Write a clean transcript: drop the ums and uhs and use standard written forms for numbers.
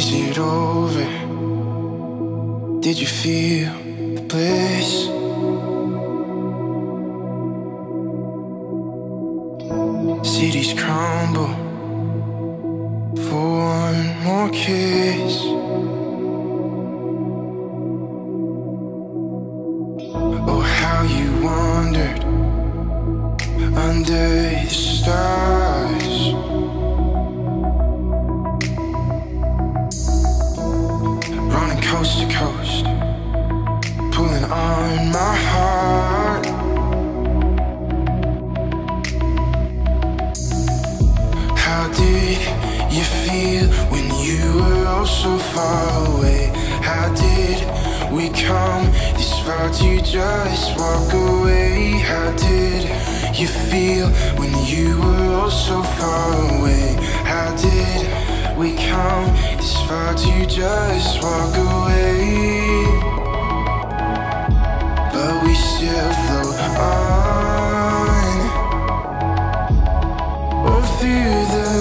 Is it over? Did you feel the bliss? Cities crumble for one more kiss. Oh, how you wandered under the stars. Running coast to coast, pulling on my heart. How did you feel when you were oh so far away? How did we come this far to just walk away? How did you feel when you were oh so far away? How did we come this far to just walk away? But we still float on, oh, through the